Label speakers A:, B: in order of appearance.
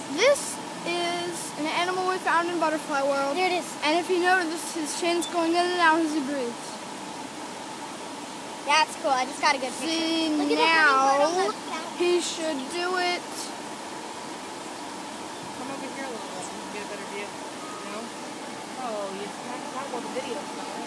A: This is an animal we found in Butterfly World.
B: There it is.
A: And if you notice, his chin's going in and out as he breathes.
B: That's cool. I just got a good picture.
A: See,
B: Look at
A: now he should do it.
C: Come over here a little bit and get a better view. You know? Oh, you have to talk about the video.